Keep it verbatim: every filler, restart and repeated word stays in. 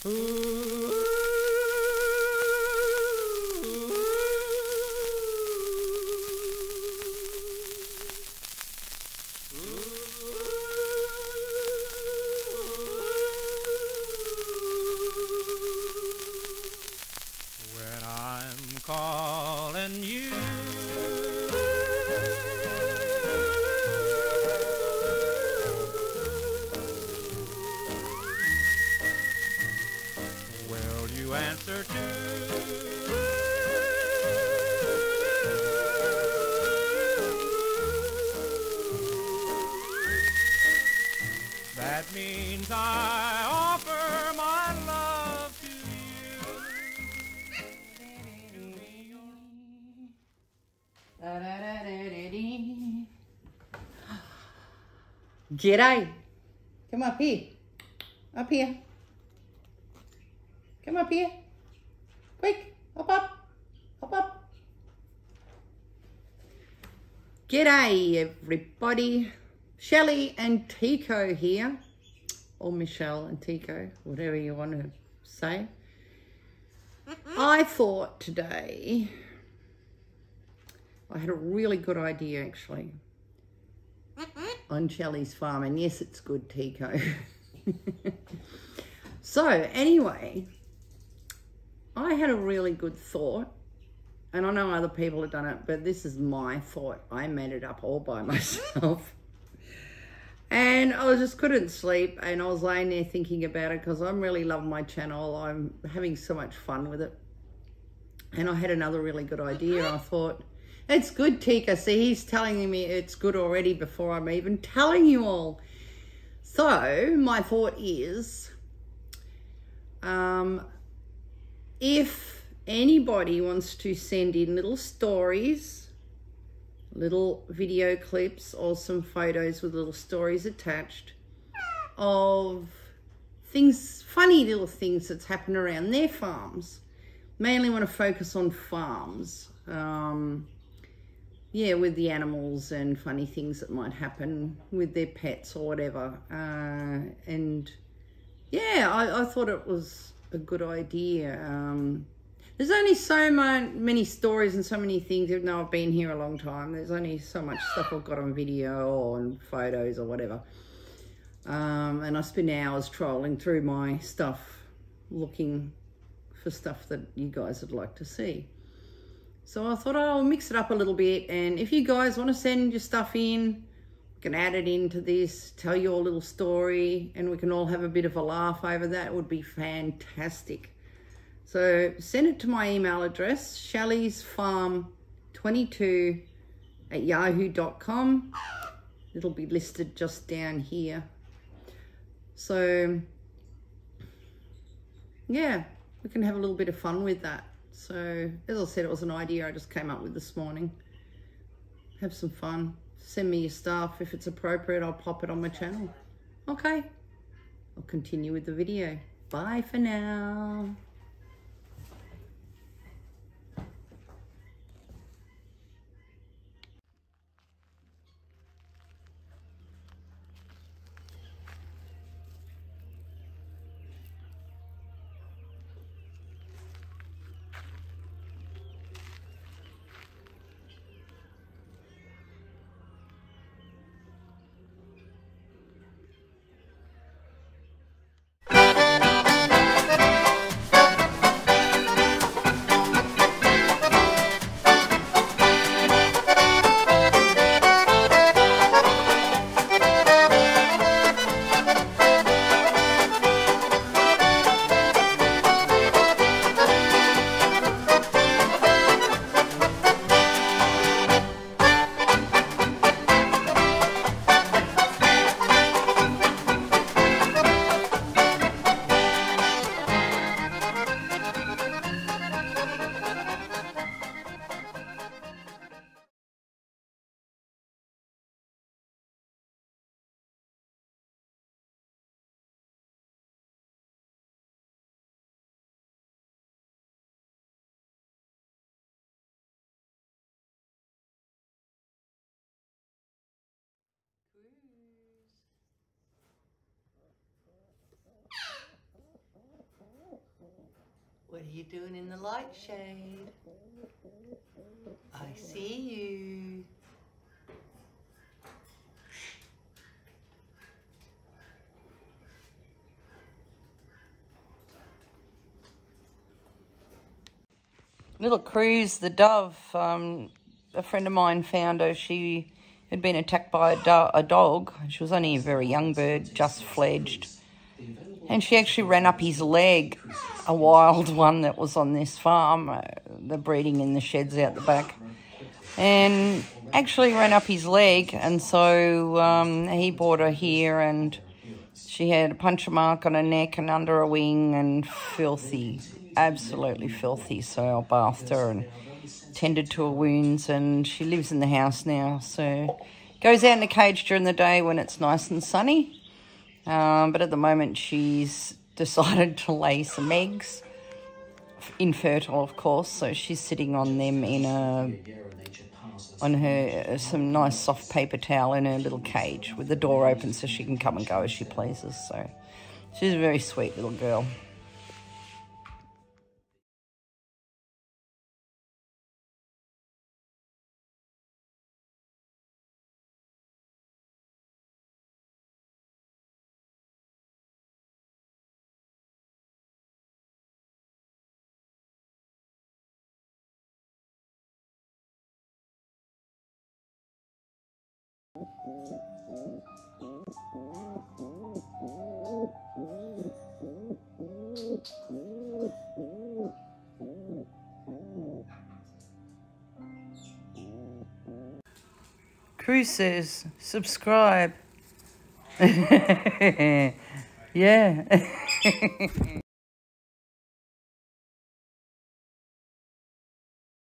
When I'm calling you, will you answer too? That means I offer my love to you. G'day. Come up here. Up here. Come up here. Quick. Hop up. Hop up. G'day, everybody. Shelley and Tico here. Or Michelle and Tico, whatever you want to say. I thought today I had a really good idea, actually, on Shelley's farm. And yes, it's good, Tico. So, anyway, I had a really good thought. And I know other people have done it, but this is my thought. I made it up all by myself. And I just couldn't sleep, and I was laying there thinking about it because I'm really loving my channel. I'm having so much fun with it. And I had another really good idea. I thought, it's good, Tika. See, he's telling me it's good already before I'm even telling you all. So my thought is, um, if anybody wants to send in little stories, little video clips or some photos with little stories attached of things, funny little things that's happened around their farms. Mainly want to focus on farms. Um, yeah, with the animals and funny things that might happen with their pets or whatever. Uh, and yeah, I, I thought it was a good idea. Um, There's only so many stories and so many things, even though I've been here a long time. There's only so much stuff I've got on video or on photos or whatever. Um, and I spend hours trolling through my stuff, looking for stuff that you guys would like to see. So I thought, oh, I'll mix it up a little bit. And if you guys want to send your stuff in, you can add it into this, tell your little story, and we can all have a bit of a laugh over that. It would be fantastic. So send it to my email address, shelleys farm twenty-two at yahoo dot com. It'll be listed just down here. So yeah, we can have a little bit of fun with that. So as I said, it was an idea I just came up with this morning. Have some fun. Send me your stuff. If it's appropriate, I'll pop it on my channel. Okay, I'll continue with the video. Bye for now. What are you doing in the light shade? I see you. Little Cruze, the dove, um, a friend of mine found her. She had been attacked by a, do a dog. She was only a very young bird, just fledged. And she actually ran up his leg, a wild one that was on this farm. Uh, they're breeding in the sheds out the back. And actually ran up his leg, and so um, he brought her here, and she had a puncture mark on her neck and under her wing, and filthy, absolutely filthy. So I bathed her and tended to her wounds, and she lives in the house now. So goes out in the cage during the day when it's nice and sunny. Um, but at the moment she's decided to lay some eggs, infertile of course, so she's sitting on them in a, on her, uh, some nice soft paper towel in her little cage with the door open so she can come and go as she pleases. So she's a very sweet little girl. Cruze says, subscribe. Yeah.